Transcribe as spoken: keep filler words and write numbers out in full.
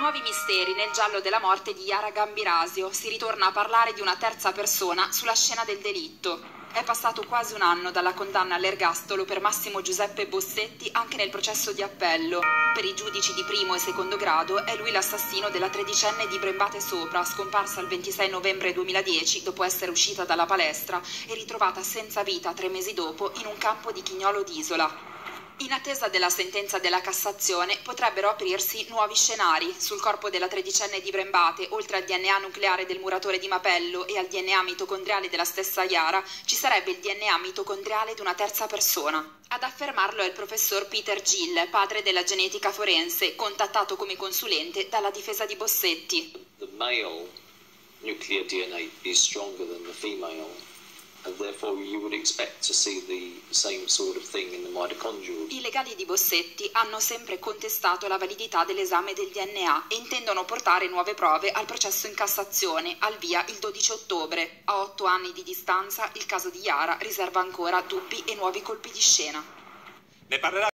Nuovi misteri nel giallo della morte di Yara Gambirasio. Si ritorna a parlare di una terza persona sulla scena del delitto. È passato quasi un anno dalla condanna all'ergastolo per Massimo Giuseppe Bossetti anche nel processo di appello. Per i giudici di primo e secondo grado è lui l'assassino della tredicenne di Brembate Sopra, scomparsa il ventisei novembre duemiladieci dopo essere uscita dalla palestra e ritrovata senza vita tre mesi dopo in un campo di Chignolo d'Isola. In attesa della sentenza della Cassazione potrebbero aprirsi nuovi scenari. Sul corpo della tredicenne di Brembate, oltre al D N A nucleare del muratore di Mapello e al D N A mitocondriale della stessa Yara, ci sarebbe il D N A mitocondriale di una terza persona. Ad affermarlo è il professor Peter Gill, padre della genetica forense, contattato come consulente dalla difesa di Bossetti. The male nuclear D N A is stronger than the female. And therefore you would expect to see the same sort of thing in the mitochondrial. I legali di Bossetti hanno sempre contestato la validità dell'esame del D N A e intendono portare nuove prove al processo in Cassazione, al via il dodici ottobre. A otto anni di distanza il caso di Yara riserva ancora dubbi e nuovi colpi di scena. Ne parlerà